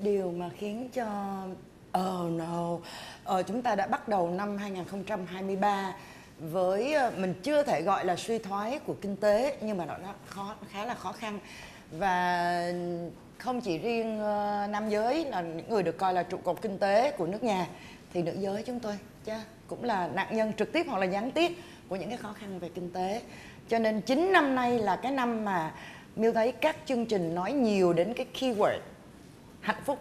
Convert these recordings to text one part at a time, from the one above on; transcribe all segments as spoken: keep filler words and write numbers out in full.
điều mà khiến cho oh no ờ, chúng ta đã bắt đầu năm hai không hai ba với mình chưa thể gọi là suy thoái của kinh tế, nhưng mà nó đã khó khá là khó khăn. Và không chỉ riêng uh, nam giới là những người được coi là trụ cột kinh tế của nước nhà, thì nữ giới chúng tôi chứ cũng là nạn nhân trực tiếp hoặc là gián tiếp của những cái khó khăn về kinh tế. Cho nên chính năm nay là cái năm mà Miu thấy các chương trình nói nhiều đến cái keyword hạnh phúc.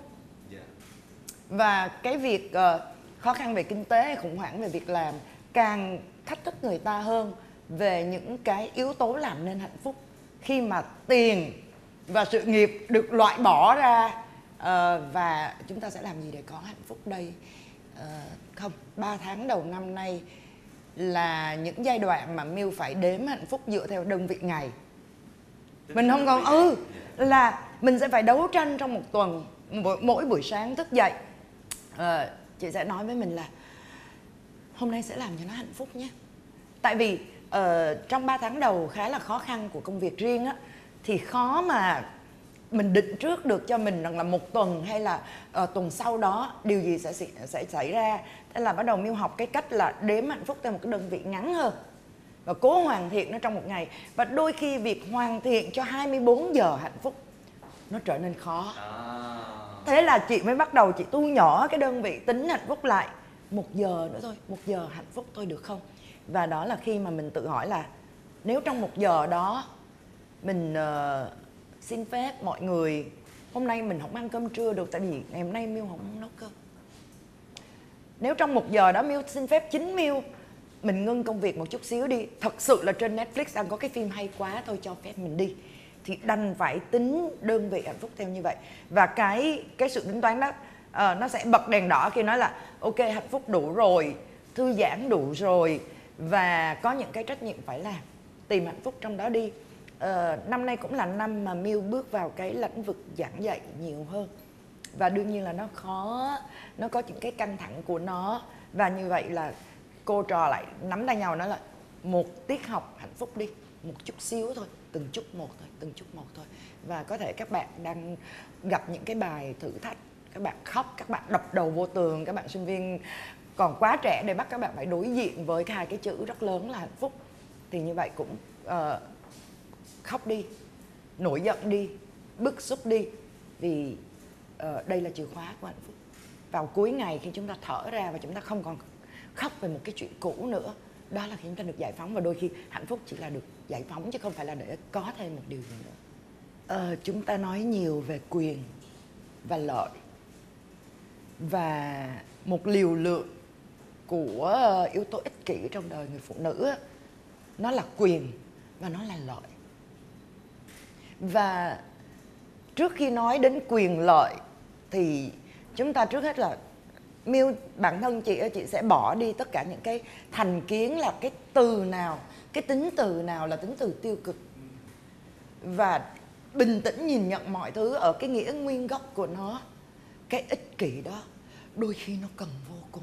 Và cái việc uh, khó khăn về kinh tế hay khủng hoảng về việc làm càng thách thức người ta hơn về những cái yếu tố làm nên hạnh phúc. Khi mà tiền và sự nghiệp được loại bỏ ra, uh, và chúng ta sẽ làm gì để có hạnh phúc đây? Uh, không, ba tháng đầu năm nay là những giai đoạn mà Miu phải đếm hạnh phúc dựa theo đơn vị ngày. Mình không còn ừ là mình sẽ phải đấu tranh trong một tuần. Mỗi, mỗi buổi sáng thức dậy, uh, chị sẽ nói với mình là hôm nay sẽ làm cho nó hạnh phúc nhé. Tại vì uh, trong ba tháng đầu khá là khó khăn của công việc riêng á, thì khó mà mình định trước được cho mình rằng là một tuần hay là uh, tuần sau đó điều gì sẽ sẽ xảy ra. Thế là bắt đầu Miu học cái cách là đếm hạnh phúc theo một cái đơn vị ngắn hơn và cố hoàn thiện nó trong một ngày. Và đôi khi việc hoàn thiện cho hai mươi bốn giờ hạnh phúc nó trở nên khó. Thế là chị mới bắt đầu chị thu nhỏ cái đơn vị tính hạnh phúc lại. Một giờ nữa thôi, một giờ hạnh phúc thôi được không? Và đó là khi mà mình tự hỏi là nếu trong một giờ đó mình uh, xin phép mọi người, hôm nay mình không ăn cơm trưa được tại vì ngày hôm nay Miu không nấu cơm. Nếu trong một giờ đó Miu xin phép chính Miu mình ngưng công việc một chút xíu đi, thật sự là trên Netflix đang có cái phim hay quá, thôi cho phép mình đi, thì đành phải tính đơn vị hạnh phúc theo như vậy. Và cái cái sự tính toán đó uh, nó sẽ bật đèn đỏ khi nói là ok, hạnh phúc đủ rồi, thư giãn đủ rồi, và có những cái trách nhiệm phải làm, tìm hạnh phúc trong đó đi. Uh, năm nay cũng là năm mà Miu bước vào cái lĩnh vực giảng dạy nhiều hơn, và đương nhiên là nó khó, nó có những cái căng thẳng của nó. Và như vậy là cô trò lại nắm tay nhau nói là một tiết học hạnh phúc đi, một chút xíu thôi, từng chút một thôi, từng chút một thôi. Và có thể các bạn đang gặp những cái bài thử thách, các bạn khóc, các bạn đập đầu vô tường, các bạn sinh viên còn quá trẻ để bắt các bạn phải đối diện với hai cái chữ rất lớn là hạnh phúc. Thì như vậy cũng uh, khóc đi, nổi giận đi, bức xúc đi, vì uh, đây là chìa khóa của hạnh phúc. Vào cuối ngày khi chúng ta thở ra và chúng ta không còn khóc về một cái chuyện cũ nữa, đó là khi chúng ta được giải phóng. Và đôi khi hạnh phúc chỉ là được giải phóng chứ không phải là để có thêm một điều gì nữa. Ờ, chúng ta nói nhiều về quyền và lợi, và một liều lượng của yếu tố ích kỷ trong đời người phụ nữ, nó là quyền và nó là lợi. Và trước khi nói đến quyền lợi thì chúng ta trước hết là Miu, bản thân chị chị sẽ bỏ đi tất cả những cái thành kiến là cái từ nào, cái tính từ nào là tính từ tiêu cực, và bình tĩnh nhìn nhận mọi thứ ở cái nghĩa nguyên gốc của nó. Cái ích kỷ đó đôi khi nó cần vô cùng,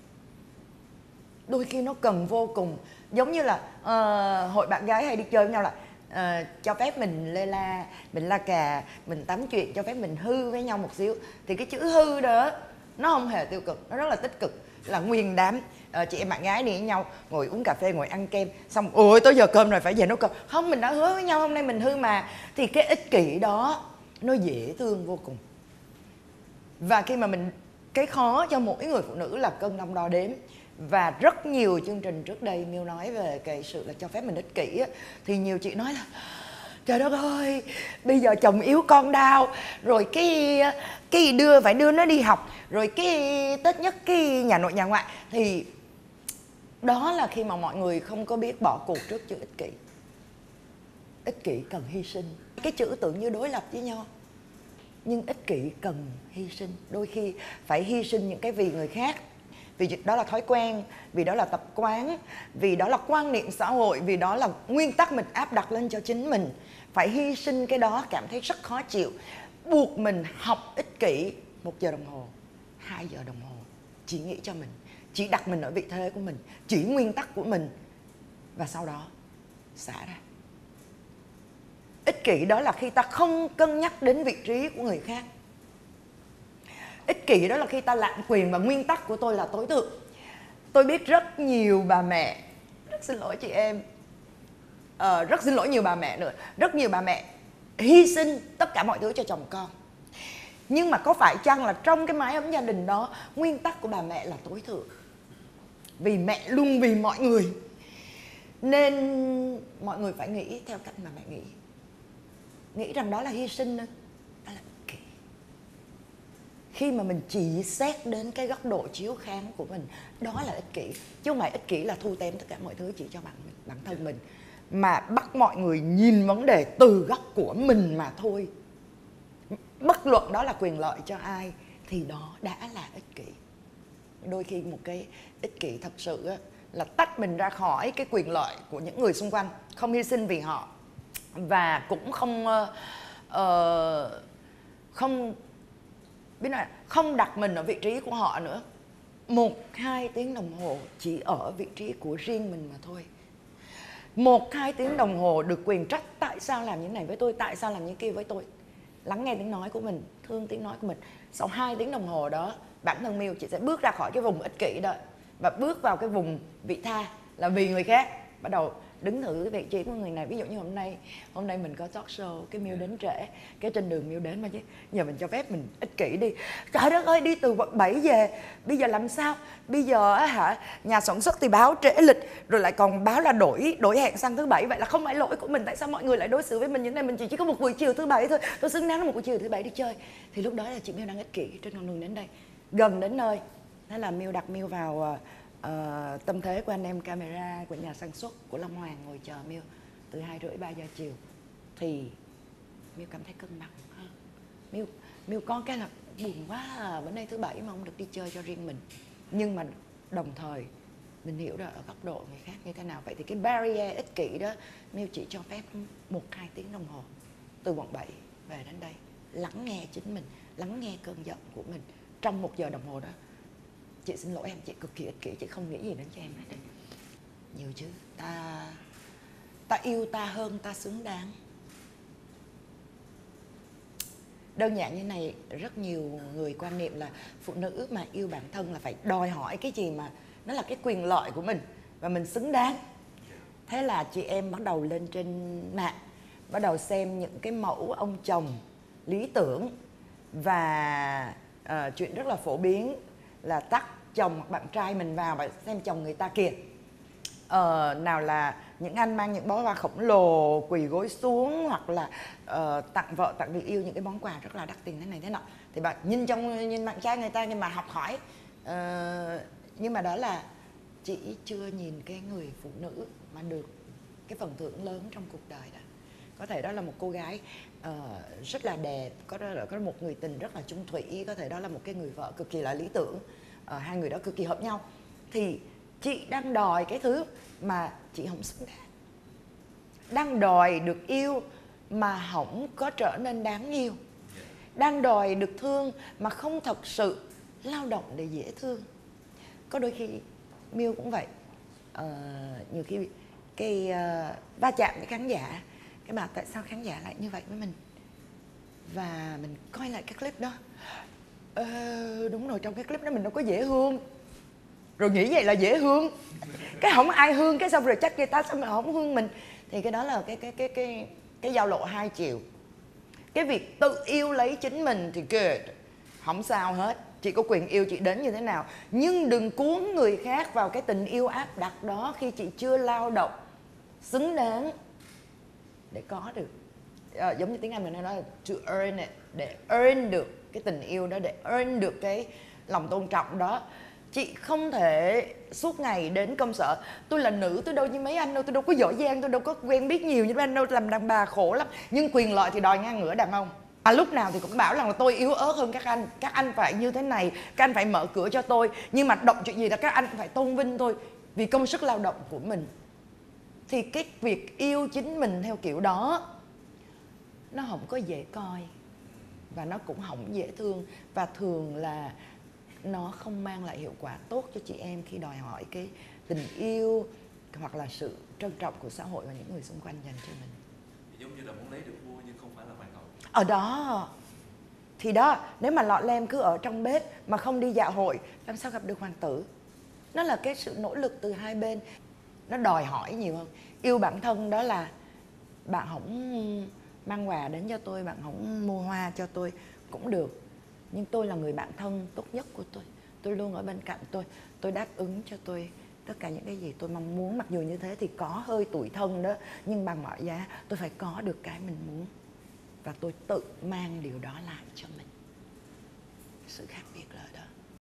đôi khi nó cần vô cùng. Giống như là uh, hội bạn gái hay đi chơi với nhau là uh, cho phép mình lê la, mình la cà, mình tám chuyện, cho phép mình hư với nhau một xíu. Thì cái chữ hư đó nó không hề tiêu cực, nó rất là tích cực, là nguyên đám uh, chị em bạn gái đi với nhau, ngồi uống cà phê, ngồi ăn kem, xong ôi tới giờ cơm rồi phải về nấu cơm. Không, mình đã hứa với nhau hôm nay mình hư mà. Thì cái ích kỷ đó nó dễ thương vô cùng. Và khi mà mình, cái khó cho mỗi người phụ nữ là cân đong đo đếm. Và rất nhiều chương trình trước đây Miu nói về cái sự là cho phép mình ích kỷ á, thì nhiều chị nói là trời đất ơi, bây giờ chồng yếu con đau, rồi cái cái đưa phải đưa nó đi học, rồi cái Tết nhất cái nhà nội nhà ngoại. Thì đó là khi mà mọi người không có biết bỏ cuộc trước chữ ích kỷ. Ích kỷ cần hy sinh. Cái chữ tưởng như đối lập với nhau, nhưng ích kỷ cần hy sinh. Đôi khi phải hy sinh những cái vì người khác, vì đó là thói quen, vì đó là tập quán, vì đó là quan niệm xã hội, vì đó là nguyên tắc mình áp đặt lên cho chính mình. Phải hy sinh cái đó, cảm thấy rất khó chịu, buộc mình học ích kỷ một giờ đồng hồ, hai giờ đồng hồ, chỉ nghĩ cho mình, chỉ đặt mình ở vị thế của mình, chỉ nguyên tắc của mình, và sau đó xả ra. Ích kỷ đó là khi ta không cân nhắc đến vị trí của người khác. ích kỷ đó là khi ta lạm quyền và nguyên tắc của tôi là tối thượng. Tôi biết rất nhiều bà mẹ, rất xin lỗi chị em, ờ, rất xin lỗi nhiều bà mẹ nữa, rất nhiều bà mẹ hy sinh tất cả mọi thứ cho chồng con. Nhưng mà có phải chăng là trong cái mái ấm gia đình đó, nguyên tắc của bà mẹ là tối thượng? Vì mẹ luôn vì mọi người, nên mọi người phải nghĩ theo cách mà mẹ nghĩ. Nghĩ rằng đó là hy sinh đó, đó là ích kỷ. Khi mà mình chỉ xét đến cái góc độ chiếu kháng của mình, đó là ích kỷ. Chứ không phải ích kỷ là thu tém tất cả mọi thứ chỉ cho bản, bản thân mình, mà bắt mọi người nhìn vấn đề từ góc của mình mà thôi. Bất luận đó là quyền lợi cho ai thì đó đã là ích kỷ. Đôi khi một cái ích kỷ thật sự á, là tách mình ra khỏi cái quyền lợi của những người xung quanh, không hy sinh vì họ, và cũng không uh, không biết là không đặt mình ở vị trí của họ nữa. Một hai tiếng đồng hồ chỉ ở vị trí của riêng mình mà thôi. Một hai tiếng đồng hồ được quyền trách tại sao làm như này với tôi, tại sao làm như kia với tôi. Lắng nghe tiếng nói của mình, thương tiếng nói của mình. Sau hai tiếng đồng hồ đó, bản thân Miu chị sẽ bước ra khỏi cái vùng ích kỷ đó và bước vào cái vùng vị tha, là vì người khác. Bắt đầu đứng thử vị trí của người này. Ví dụ như hôm nay hôm nay mình có talk show, cái Miu đến trễ, cái trên đường Miu đến mà chứ giờ mình cho phép mình ích kỷ đi. Trời đất ơi, đi từ quận bảy về, bây giờ làm sao? Bây giờ á hả, nhà sản xuất thì báo trễ lịch, rồi lại còn báo là đổi đổi hẹn sang thứ bảy. Vậy là không phải lỗi của mình, tại sao mọi người lại đối xử với mình như thế này? Mình chỉ, chỉ có một buổi chiều thứ bảy thôi, tôi xứng đáng là một buổi chiều thứ bảy đi chơi. Thì lúc đó là chị Miu đang ích kỷ trên con đường đến đây, gần đến nơi. Thế là Miu đặt Miu vào uh, tâm thế của anh em camera của nhà sản xuất của Long Hoàng ngồi chờ Miu từ hai rưỡi ba giờ chiều. Thì Miu cảm thấy cân bằng hơn. Miu Miu có cái là buồn quá à, bữa nay thứ bảy mà không được đi chơi cho riêng mình. Nhưng mà đồng thời mình hiểu được ở góc độ người khác như thế nào. Vậy thì cái barrier ích kỷ đó, Miu chỉ cho phép một hai tiếng đồng hồ từ quận bảy về đến đây, lắng nghe chính mình, lắng nghe cơn giận của mình. Trong một giờ đồng hồ đó, chị xin lỗi em, chị cực kỳ ích kỷ, chị không nghĩ gì đến cho em hết. Nhiều chứ, ta ta yêu ta hơn ta xứng đáng. Đơn giản như này, rất nhiều người quan niệm là phụ nữ mà yêu bản thân là phải đòi hỏi cái gì mà nó là cái quyền lợi của mình và mình xứng đáng. Thế là chị em bắt đầu lên trên mạng, bắt đầu xem những cái mẫu ông chồng lý tưởng. Và uh, chuyện rất là phổ biến là tắt chồng hoặc bạn trai mình vào và xem chồng người ta kìa. Uh, nào là những anh mang những bó hoa khổng lồ, quỳ gối xuống, hoặc là uh, tặng vợ, tặng người yêu những cái món quà rất là đắt tiền thế này thế nọ. Thì bạn nhìn trong nhìn bạn trai người ta nhưng mà học hỏi. Uh, nhưng mà đó là chỉ chưa nhìn cái người phụ nữ mà được cái phần thưởng lớn trong cuộc đời đó. Có thể đó là một cô gái uh, rất là đẹp, có đó là có một người tình rất là chung thủy, có thể đó là một cái người vợ cực kỳ là lý tưởng, uh, hai người đó cực kỳ hợp nhau. Thì chị đang đòi cái thứ mà chị không xứng đáng, đang đòi được yêu mà không có trở nên đáng yêu, đang đòi được thương mà không thật sự lao động để dễ thương. Có đôi khi Miu cũng vậy, uh, nhiều khi cái uh, va chạm với khán giả, cái bảo tại sao khán giả lại như vậy với mình, và mình coi lại cái clip đó, ờ, đúng rồi, trong cái clip đó mình đâu có dễ thương, rồi nghĩ vậy là dễ thương, cái không ai thương, cái xong rồi trách người ta sao mà không thương mình. Thì cái đó là cái cái cái cái cái giao lộ hai chiều. Cái việc tự yêu lấy chính mình thì good, không sao hết, chị có quyền yêu chị đến như thế nào, nhưng đừng cuốn người khác vào cái tình yêu áp đặt đó khi chị chưa lao động xứng đáng để có được. À, giống như tiếng Anh mình hay nói là to earn it, để earn được cái tình yêu đó, để earn được cái lòng tôn trọng đó. Chị không thể suốt ngày đến công sở, tôi là nữ, tôi đâu như mấy anh đâu, tôi đâu có giỏi giang, tôi đâu có quen biết nhiều như mấy anh đâu, làm đàn bà khổ lắm. Nhưng quyền lợi thì đòi ngang ngửa đàn ông. À, lúc nào thì cũng bảo rằng là tôi yếu ớt hơn các anh, các anh phải như thế này, các anh phải mở cửa cho tôi. Nhưng mà động chuyện gì là các anh phải tôn vinh tôi vì công sức lao động của mình. Thì cái việc yêu chính mình theo kiểu đó nó không có dễ coi, và nó cũng không dễ thương, và thường là nó không mang lại hiệu quả tốt cho chị em khi đòi hỏi cái tình yêu hoặc là sự trân trọng của xã hội và những người xung quanh dành cho mình. Giống như là muốn lấy được vua nhưng không phải là hoàng hậu. Ở đó Thì đó, nếu mà lọ lem cứ ở trong bếp mà không đi dạo hội, làm sao gặp được hoàng tử? Nó là cái sự nỗ lực từ hai bên. Nó đòi hỏi nhiều hơn. Yêu bản thân đó là bạn không mang quà đến cho tôi, bạn không mua hoa cho tôi cũng được, nhưng tôi là người bạn thân tốt nhất của tôi. Tôi luôn ở bên cạnh tôi. Tôi đáp ứng cho tôi tất cả những cái gì tôi mong muốn. Mặc dù như thế thì có hơi tủi thân đó, nhưng bằng mọi giá tôi phải có được cái mình muốn. Và tôi tự mang điều đó lại cho mình. Sự khác biệt là ở đó.